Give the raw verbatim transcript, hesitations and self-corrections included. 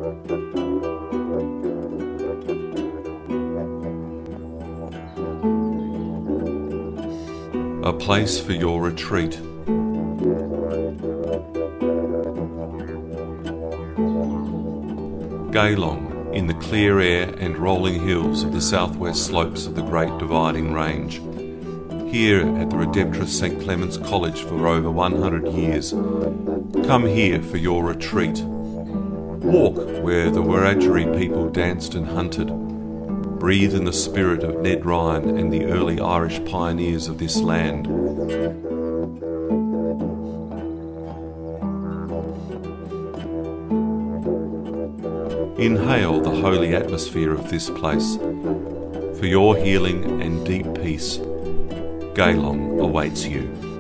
A place for your retreat. Geelong, in the clear air and rolling hills of the southwest slopes of the Great Dividing Range. Here at the Redemptorist Saint Clement's College for over one hundred years. Come here for your retreat. Walk where the Wiradjuri people danced and hunted. Breathe in the spirit of Ned Ryan and the early Irish pioneers of this land. Inhale the holy atmosphere of this place. For your healing and deep peace, Geelong awaits you.